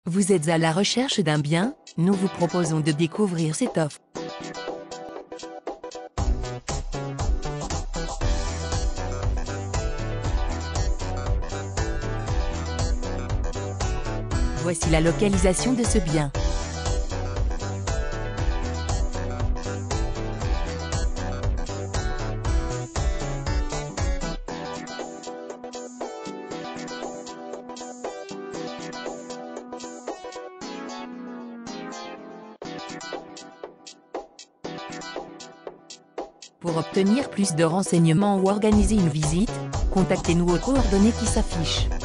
Vous êtes à la recherche d'un bien? Nous vous proposons de découvrir cette offre. Voici la localisation de ce bien. Pour obtenir plus de renseignements ou organiser une visite, contactez-nous aux coordonnées qui s'affichent.